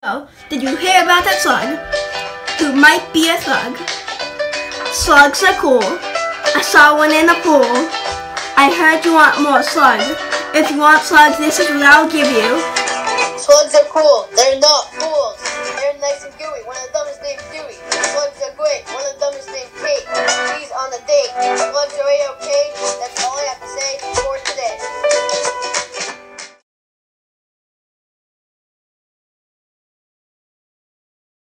Oh, did you hear about that slug? Who might be a slug? Slugs are cool. I saw one in the pool. I heard you want more slug. If you want slugs, this is what I'll give you. Slugs are cool. They're not fools.